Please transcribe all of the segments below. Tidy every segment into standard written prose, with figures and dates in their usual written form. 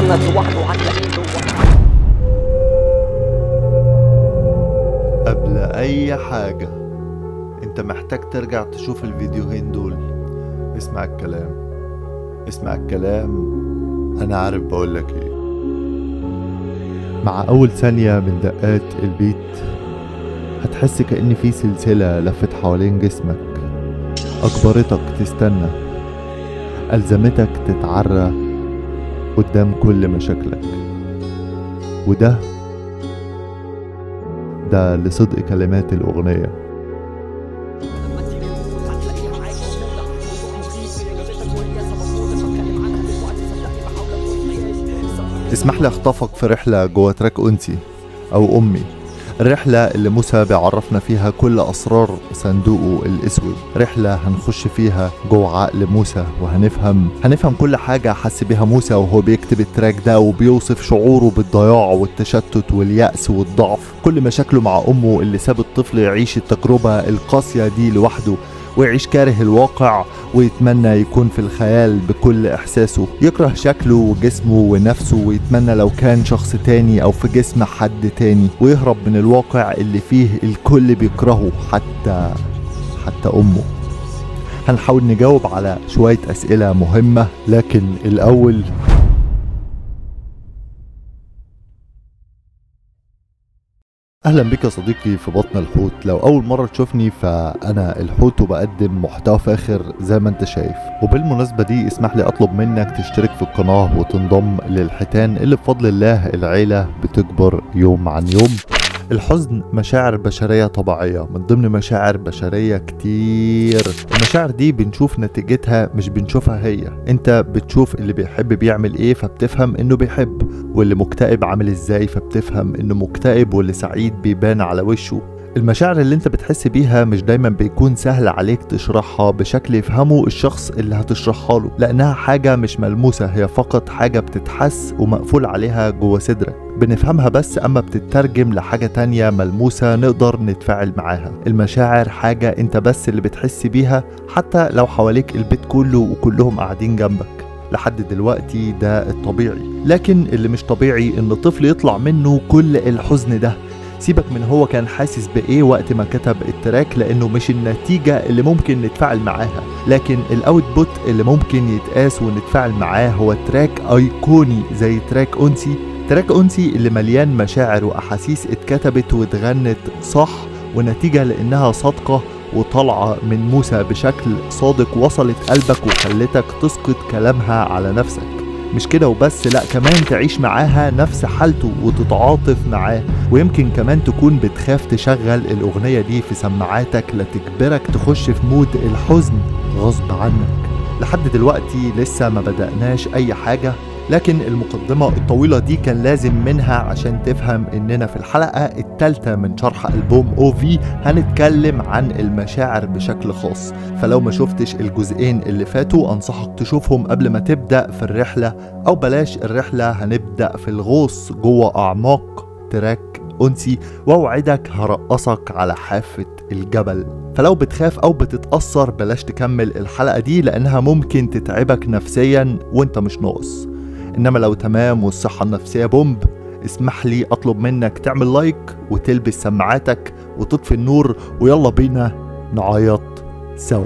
مجند لوحده هتلاقيه جوه. قبل اي حاجة انت محتاج ترجع تشوف الفيديوهين دول. اسمع الكلام، اسمع الكلام، انا عارف بقولك ايه. مع اول ثانية من دقات البيت هتحس كأن في سلسلة لفت حوالين جسمك، اجبرتك تستنى، ألزمتك تتعرى قدام كل مشاكلك. وده لصدق كلمات الأغنية. اسمح لي اخطفك في رحلة جوه تراك أنسي أو أمي، الرحلة اللي موسى بيعرفنا فيها كل أسرار صندوقه الأسود، رحلة هنخش فيها جوه عقل موسى وهنفهم كل حاجة حس بيها موسى وهو بيكتب التراك ده، وبيوصف شعوره بالضياع والتشتت واليأس والضعف، كل مشاكله مع أمه اللي ساب الطفل يعيش التجربة القاسية دي لوحده ويعيش كاره الواقع ويتمنى يكون في الخيال بكل إحساسه، يكره شكله وجسمه ونفسه ويتمنى لو كان شخص تاني أو في جسم حد تاني، ويهرب من الواقع اللي فيه الكل بيكرهه حتى أمه. هنحاول نجاوب على شوية أسئلة مهمة، لكن الأول اهلا بك يا صديقي في بطن الحوت. لو اول مرة تشوفني فانا الحوت وبقدم محتوى فاخر زي ما انت شايف. وبالمناسبة دي اسمح لي اطلب منك تشترك في القناة وتنضم للحيتان اللي بفضل الله العيلة بتكبر يوم عن يوم. الحزن مشاعر بشرية طبيعية، من ضمن مشاعر بشرية كتير. المشاعر دي بنشوف نتيجتها مش بنشوفها هي. انت بتشوف اللي بيحب بيعمل ايه فبتفهم انه بيحب، واللي مكتئب عامل ازاي فبتفهم انه مكتئب، واللي سعيد بيبان على وشه. المشاعر اللي انت بتحس بيها مش دايما بيكون سهل عليك تشرحها بشكل يفهمه الشخص اللي هتشرحها له، لانها حاجة مش ملموسة، هي فقط حاجة بتتحس ومقفول عليها جوه صدرك، بنفهمها بس اما بتترجم لحاجة تانية ملموسة نقدر نتفاعل معاها. المشاعر حاجة انت بس اللي بتحس بيها، حتى لو حواليك البيت كله وكلهم قاعدين جنبك. لحد دلوقتي ده الطبيعي، لكن اللي مش طبيعي ان طفل يطلع منه كل الحزن ده. سيبك من هو كان حاسس بايه وقت ما كتب التراك، لانه مش النتيجة اللي ممكن نتفاعل معاها، لكن الاوتبوت اللي ممكن يتقاس ونتفاعل معاه هو تراك ايقوني زي تراك أنسي. تراك أنسي اللي مليان مشاعر واحاسيس اتكتبت واتغنت صح، ونتيجة لانها صادقة وطالعة من موسى بشكل صادق وصلت قلبك وخلتك تسقط كلامها على نفسك. مش كده وبس، لا كمان تعيش معاها نفس حالته وتتعاطف معاه، ويمكن كمان تكون بتخاف تشغل الأغنية دي في سماعاتك لتجبرك تخش في مود الحزن غصب عنك. لحد دلوقتي لسه ما بدأناش أي حاجة، لكن المقدمة الطويلة دي كان لازم منها عشان تفهم اننا في الحلقة الثالثة من شرح ألبوم OV هنتكلم عن المشاعر بشكل خاص. فلو ما شفتش الجزئين اللي فاتوا انصحك تشوفهم قبل ما تبدأ في الرحلة، او بلاش الرحلة، هنبدأ في الغوص جوه أعماق تراك أنسي، واوعدك هرقصك على حافة الجبل. فلو بتخاف او بتتأثر بلاش تكمل الحلقة دي، لانها ممكن تتعبك نفسيا وانت مش ناقص. انما لو تمام والصحة النفسية بومب، اسمح لي اطلب منك تعمل لايك وتلبس سماعاتك وتطفي النور، ويلا بينا نعيط سوا.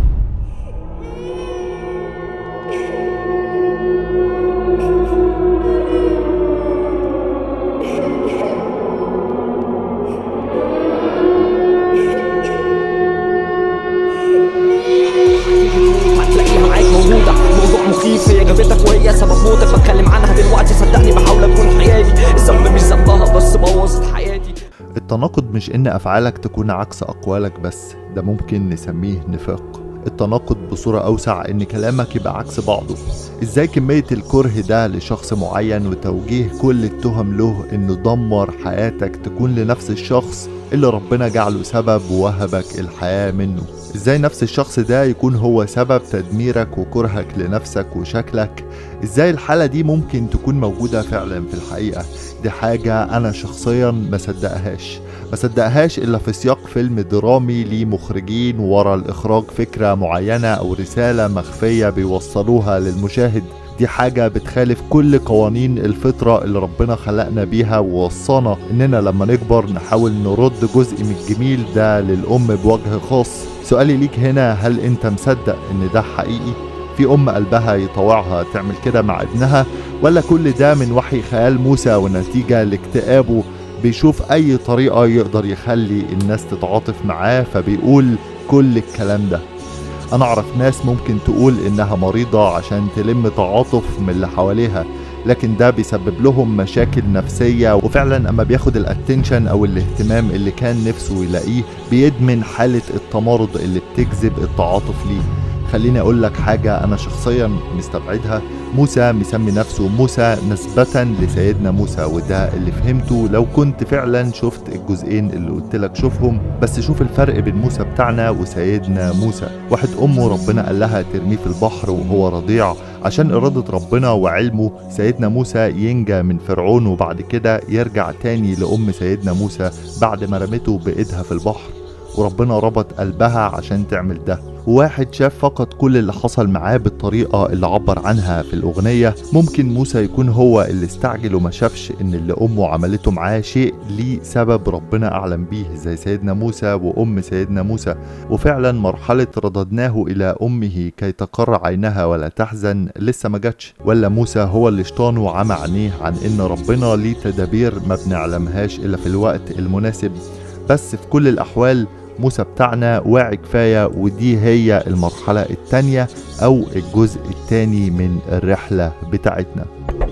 هتلاقيها معاك موجودة، موضوع مخيف، هي جابتك وهي سبب موتك، بتكلم عنها دلوقتي صدقني بحاول اكون حياتي، الذنب مش ذنبها بس بوظت حياتي. التناقض مش ان افعالك تكون عكس اقوالك بس، ده ممكن نسميه نفاق. التناقض بصورة اوسع ان كلامك يبقى عكس بعضه. ازاي كمية الكره ده لشخص معين وتوجيه كل التهم له انه دمر حياتك تكون لنفس الشخص اللي ربنا جعله سبب ووهبك الحياة منه؟ ازاي نفس الشخص ده يكون هو سبب تدميرك وكرهك لنفسك وشكلك؟ ازاي الحالة دي ممكن تكون موجودة فعلا في الحقيقة؟ دي حاجة انا شخصيا ما صدقهاش الا في سياق فيلم درامي ليه مخرجين ورا الاخراج فكرة معينة او رسالة مخفية بيوصلوها للمشاهد. دي حاجة بتخالف كل قوانين الفطرة اللي ربنا خلقنا بيها، ووصانا اننا لما نكبر نحاول نرد جزء من الجميل ده للأم بوجه خاص. سؤالي ليك هنا، هل انت مصدق ان ده حقيقي؟ في أم قلبها يطوعها تعمل كده مع ابنها، ولا كل ده من وحي خيال موسى ونتيجة لاكتئابه بيشوف أي طريقة يقدر يخلي الناس تتعاطف معاه فبيقول كل الكلام ده؟ أنا أعرف ناس ممكن تقول إنها مريضة عشان تلم تعاطف من اللي حواليها، لكن ده بيسبب لهم مشاكل نفسية، وفعلا أما بياخد الاتنشن أو الاهتمام اللي كان نفسه يلاقيه بيدمن حالة التمرد اللي بتجذب التعاطف ليه. خليني اقول لك حاجة انا شخصيا مستبعدها، موسى مسمي نفسه موسى نسبة لسيدنا موسى، وده اللي فهمته لو كنت فعلا شفت الجزئين اللي قلت لك شوفهم. بس شوف الفرق بين موسى بتاعنا وسيدنا موسى. واحد امه ربنا قال لها ترميه في البحر وهو رضيع عشان إرادة ربنا وعلمه سيدنا موسى ينجى من فرعون، وبعد كده يرجع تاني لأم سيدنا موسى بعد ما رمته بإيدها في البحر، وربنا ربط قلبها عشان تعمل ده. وواحد شاف فقط كل اللي حصل معاه بالطريقة اللي عبر عنها في الأغنية. ممكن موسى يكون هو اللي استعجل وما شافش ان اللي أمه عملته معاه شيء ليه سبب ربنا أعلم بيه زي سيدنا موسى وأم سيدنا موسى. وفعلا مرحلة رددناه إلى أمه كي تقر عينها ولا تحزن لسه ما جاتش، ولا موسى هو اللي شطان وعمى عينيه عن ان ربنا ليه تدابير ما بنعلمهاش إلا في الوقت المناسب. بس في كل الأحوال موسى بتاعنا واعي كفاية، ودي هي المرحلة التانية أو الجزء التاني من الرحلة بتاعتنا.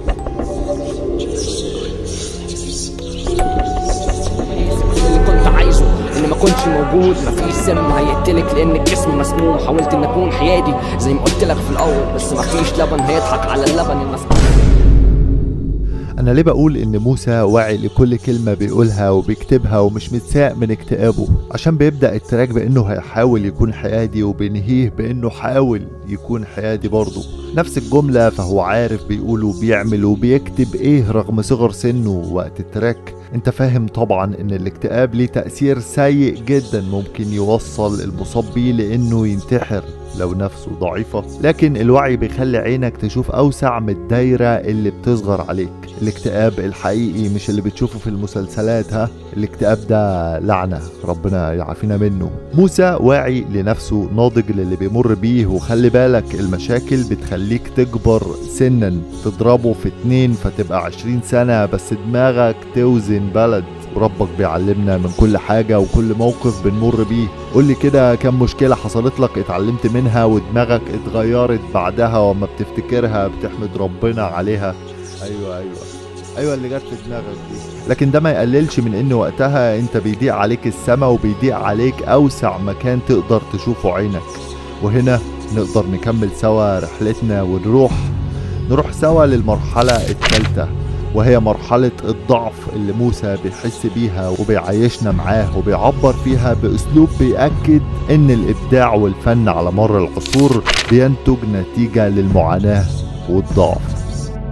اللي كنت عايزه إن ما كنتش موجود، مفيش سم هيقتلك لأن الجسم مسموم. حاولت إن أكون حيادي زي ما قلت لك في الأول، بس مفيش لبن هيضحك على اللبن المسموم. أنا ليه بقول إن موسى واعي لكل كلمة بيقولها وبيكتبها ومش متساق من اكتئابه؟ عشان بيبدأ التراك بإنه هيحاول يكون حيادي، وبينهيه بإنه حاول يكون حيادي برضه. نفس الجملة، فهو عارف بيقول وبيعمل وبيكتب إيه رغم صغر سنه وقت التراك. انت فاهم طبعا ان الاكتئاب ليه تأثير سيء جدا ممكن يوصل المصاب بيه لانه ينتحر لو نفسه ضعيفة، لكن الوعي بيخلي عينك تشوف اوسع من الدايرة اللي بتصغر عليك. الاكتئاب الحقيقي مش اللي بتشوفه في المسلسلات، الاكتئاب ده لعنة ربنا يعافينا منه. موسى واعي لنفسه، ناضج للي بيمر بيه، وخلي بالك المشاكل بتخليك تكبر سنا، تضربه في 2 فتبقى 20 سنة، بس دماغك توزن بلد. وربك بيعلمنا من كل حاجة وكل موقف بنمر بيه. قولي كده كم مشكلة حصلت لك اتعلمت منها ودماغك اتغيرت بعدها، وما بتفتكرها بتحمد ربنا عليها. ايوه اللي جت في دماغك دي. لكن ده ما يقللش من ان وقتها انت بيضيق عليك السما وبيضيق عليك اوسع مكان تقدر تشوفه عينك. وهنا نقدر نكمل سوا رحلتنا ونروح سوا للمرحلة الثالثة، وهي مرحلة الضعف اللي موسى بيحس بيها وبيعيشنا معاه، وبيعبر فيها بأسلوب بيأكد إن الإبداع والفن على مر العصور بينتج نتيجة للمعاناة والضعف.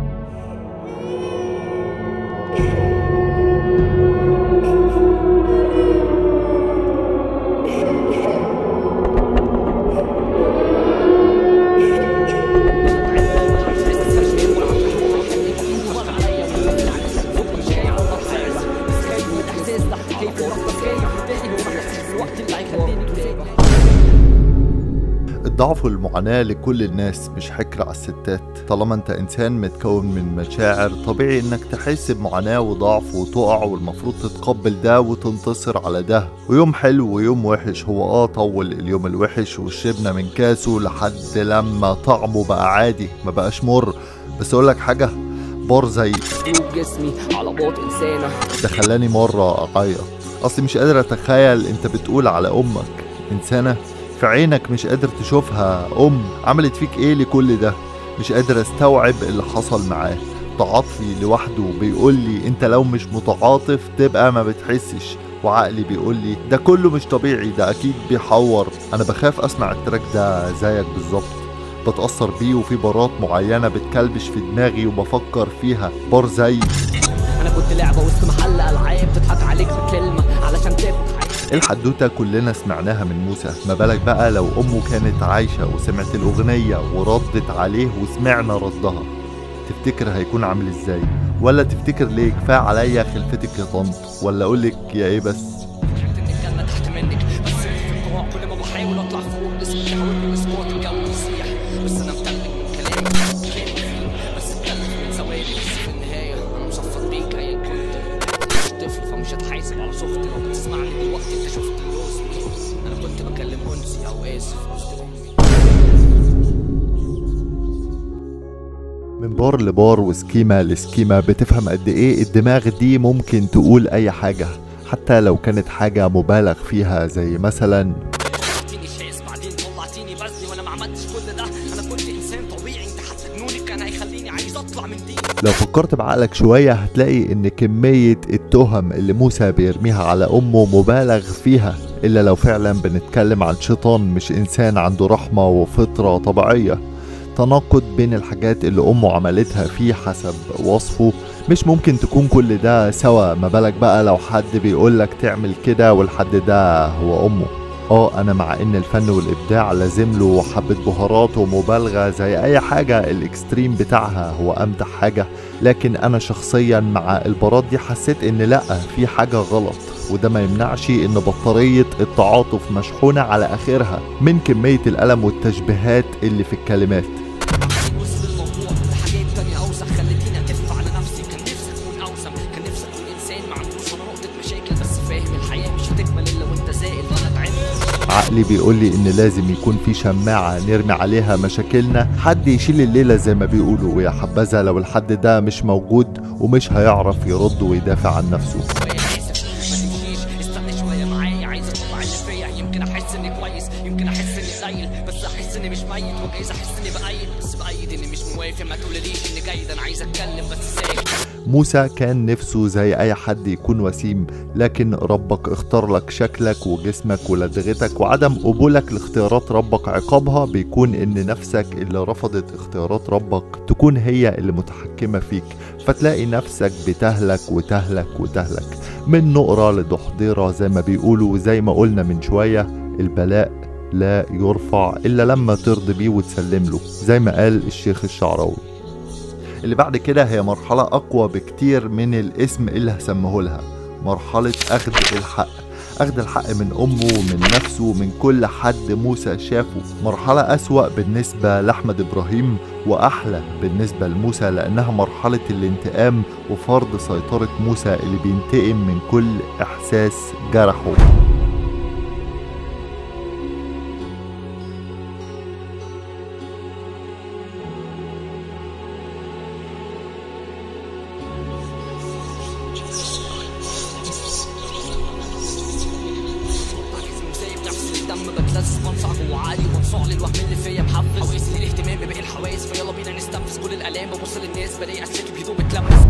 الضعف والمعاناة لكل الناس، مش حكر على الستات. طالما انت انسان متكون من مشاعر، طبيعي انك تحس بمعاناة وضعف وتقع، والمفروض تتقبل ده وتنتصر على ده. ويوم حلو ويوم وحش، هو طول اليوم الوحش وشربنا من كاسه لحد لما طعمه بقى عادي ما بقاش مر. بس اقولك حاجة، بار زي جسمي على باط انسانة ده خلاني مرة اعيط. اصلي مش قادر اتخيل انت بتقول على امك انسانة، في عينك مش قادر تشوفها عملت فيك ايه لكل ده. مش قادر استوعب اللي حصل معاه. تعاطفي لوحده بيقول لي انت لو مش متعاطف تبقى ما بتحسش، وعقلي بيقول لي ده كله مش طبيعي، ده اكيد بيحور. انا بخاف اسمع التراك ده زيك بالظبط، بتأثر بيه، وفي بارات معينة بتكلبش في دماغي وبفكر فيها. بار زي انا كنت لعبة وسط محل العاب، تضحك عليك بكلمة علشان تاخد حاجة. الحدوتة كلنا سمعناها من موسى، ما بالك بقى لو أمه كانت عايشة وسمعت الأغنية وردت عليه وسمعنا ردها، تفتكر هيكون عامل ازاي؟ ولا تفتكر ليه كفاية عليا خلفتك يا طنط، ولا أقولك يا ايه بس؟ الكلمة تحت منك بس في القراء كل ما بحاول اطلع فوق اسمي بيحاولني اسقاط الجو يسيح، بس انا متلج من كلامي بس اتكلم من ثواني، بس في النهاية انا مصفط بيك ايا كنت طفل، فمش هتحاسب على صوتي لو بتسمعني دلوقتي انت شفت راسي، انا كنت بكلم انسي او اسف قصدي امي. من بار لبار وسكيمة لسكيمة بتفهم قد ايه الدماغ دي ممكن تقول اي حاجة، حتى لو كانت حاجة مبالغ فيها، زي مثلا طلعتيني شاذ بعدين طلعتيني بزني وانا ما عملتش كل ده، انا كنت انسان طبيعي، انت حتى جنونك كان هيخليني عايز اطلع من دي. لو فكرت بعقلك شوية هتلاقي ان كمية التهم اللي موسى بيرميها على امه مبالغ فيها، الا لو فعلا بنتكلم عن شيطان مش انسان عنده رحمة وفطرة طبيعية. تناقض بين الحاجات اللي امه عملتها فيه حسب وصفه، مش ممكن تكون كل ده سوا، ما بالك بقى لو حد بيقولك تعمل كده والحد ده هو امه. انا مع ان الفن والابداع لازم له حبة بهارات ومبالغة زي اي حاجة الاكستريم بتاعها هو امتع حاجة، لكن انا شخصيا مع البارات دي حسيت ان لا، في حاجة غلط، وده ما يمنعش ان بطارية التعاطف مشحونة على اخرها من كمية الالم والتشبيهات اللي في الكلمات. وصل الموضوع لحاجات تانية اوسخ خلتيني اتف على نفسي، كان نفسي اكون اوسم، كان نفسي اكون انسان ما عندوش ولا نقطة مشاكل، بس فاهم الحياة مش هتكمل الا وانت زائل، وانا تعبت. عقلي بيقول لي ان لازم يكون في شماعة نرمي عليها مشاكلنا، حد يشيل الليلة زي ما بيقولوا، ويا حبذا لو الحد ده مش موجود ومش هيعرف يرد ويدافع عن نفسه. استنى شوية معايا، عايز اطلع اللي فيا، يمكن احس اني كويس، يمكن احس اني قليل، بس احس اني مش ميت، وجايز احس اني بأيد، بس بأيد اني مش موافق، ما تقوليليش اني جيد، انا عايز اتكلم بس ساكت. موسى كان نفسه زي اي حد يكون وسيم، لكن ربك اختار لك شكلك وجسمك ولدغتك، وعدم قبولك لاختيارات ربك عقابها بيكون ان نفسك اللي رفضت اختيارات ربك تكون هي اللي متحكمة فيك، فتلاقي نفسك بتهلك وتهلك وتهلك من نقرة لضحضيرة زي ما بيقولوا. زي ما قلنا من شوية، البلاء لا يرفع الا لما ترضي بيه وتسلم له، زي ما قال الشيخ الشعراوي. اللي بعد كده هي مرحلة أقوى بكتير من الاسم اللي هسميه لها، مرحلة أخذ الحق. أخذ الحق من أمه، من نفسه، من كل حد موسى شافه. مرحلة أسوأ بالنسبة لأحمد إبراهيم وأحلى بالنسبة لموسى، لأنها مرحلة الانتقام وفرض سيطرة موسى اللي بينتقم من كل إحساس جرحه. بتلزق بنصع جوه عقلي وبنصع للوهم اللي فيا محفز، حواس لي الاهتمام بباقي الحواس، فيلا بينا نستنفذ كل الالام، ببص للناس بلاقي اسلاكي بهدوء بتلمس.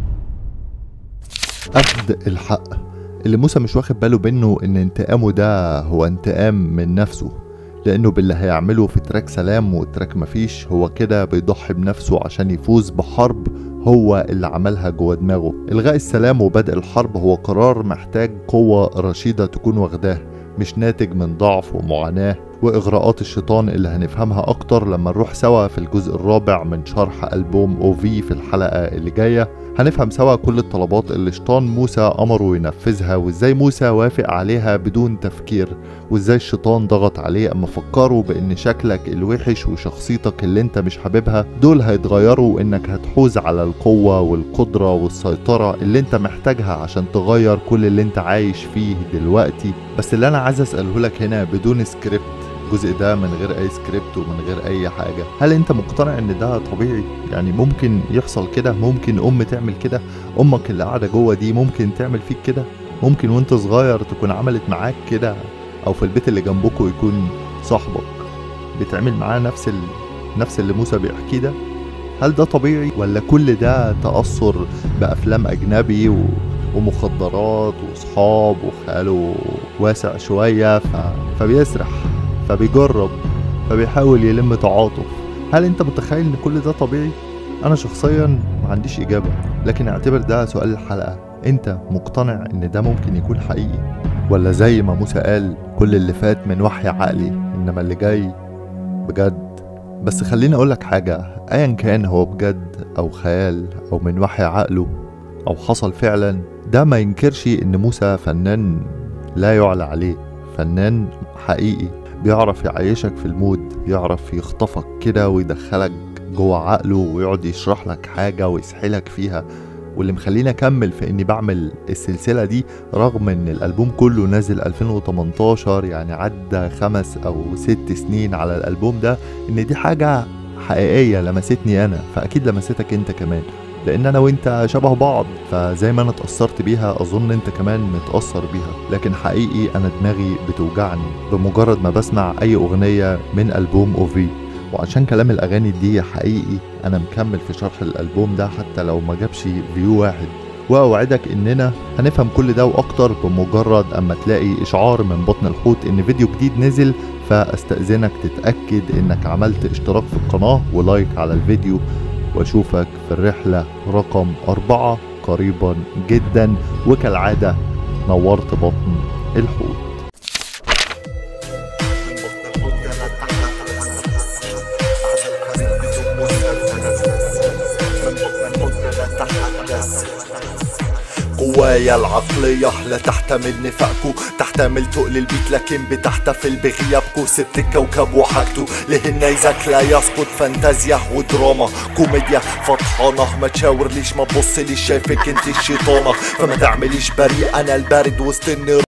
أخذ الحق اللي موسى مش واخد باله منه ان انتقامه ده هو انتقام من نفسه، لانه باللي هيعمله في تراك سلام وتراك مفيش هو كده بيضحي بنفسه عشان يفوز بحرب هو اللي عملها جوه دماغه. الغاء السلام وبدء الحرب هو قرار محتاج قوة رشيدة تكون واخداه، مش ناتج من ضعف ومعاناة وإغراءات الشيطان اللي هنفهمها أكتر لما نروح سوا في الجزء الرابع من شرح ألبوم أوفي في الحلقة اللي جاية. هنفهم سوا كل الطلبات اللي شيطان موسى أمره ينفذها، وإزاي موسى وافق عليها بدون تفكير، وإزاي الشيطان ضغط عليه أما فكره بإن شكلك الوحش وشخصيتك اللي انت مش حاببها دول هيتغيروا، إنك هتحوز على القوة والقدرة والسيطرة اللي انت محتاجها عشان تغير كل اللي انت عايش فيه دلوقتي. بس اللي أنا عايز أسأله لك هنا بدون سكريبت، الجزء ده من غير اي سكريبت ومن غير اي حاجة، هل انت مقتنع ان ده طبيعي؟ يعني ممكن يحصل كده؟ ممكن تعمل كده؟ امك اللي قاعدة جوه دي ممكن تعمل فيك كده؟ ممكن وانت صغير تكون عملت معاك كده؟ او في البيت اللي جنبكوا يكون صاحبك بتعمل معاه نفس اللي موسى بيحكيه ده؟ هل ده طبيعي ولا كل ده تأثر بأفلام أجنبي ومخدرات وصحاب وخاله واسع شوية فبيسرح فبيجرب فبيحاول يلم تعاطف؟ هل انت متخيل ان كل ده طبيعي؟ انا شخصيا ما عنديش اجابة، لكن اعتبر ده سؤال الحلقة. انت مقتنع ان ده ممكن يكون حقيقي ولا زي ما موسى قال كل اللي فات من وحي عقلي انما اللي جاي بجد؟ بس خليني اقولك حاجة، ايا كان هو بجد او خيال او من وحي عقله او حصل فعلا، ده ما ينكرش ان موسى فنان لا يعلى عليه، فنان حقيقي بيعرف يعيشك في المود، يعرف يخطفك كده ويدخلك جوه عقله ويقعد يشرح لك حاجة ويسحلك فيها. واللي مخليني اكمل في اني بعمل السلسلة دي رغم ان الالبوم كله نازل 2018، يعني عدى 5 أو 6 سنين على الالبوم ده، ان دي حاجة حقيقية لمستني انا، فاكيد لمستك انت كمان، لان انا وانت شبه بعض، فزي ما انا اتأثرت بيها اظن انت كمان متأثر بيها. لكن حقيقي انا دماغي بتوجعني بمجرد ما بسمع اي اغنية من البوم اوفي، وعشان كلام الاغاني دي حقيقي انا مكمل في شرح الالبوم ده حتى لو ما جابش فيو واحد، واوعدك اننا هنفهم كل ده واكتر بمجرد اما تلاقي اشعار من بطن الحوت ان فيديو جديد نزل. فاستأذنك تتأكد انك عملت اشتراك في القناة ولايك على الفيديو، واشوفك في الرحلة رقم 4 قريبا جدا، وكالعادة نورت بطن الحوت. قوايا العقلية لا تحتمل نفاقكو، تحتمل تقل البيت لكن بتحتفل بغيابكو. سبت الكوكب وحاجته لهنيزك لا يسقط، فانتازيا ودراما كوميديا فطحانة. ما تشاورليش ما تبصليش، شايفك انت الشيطانة، فما تعمليش بريء انا البارد وسط النار.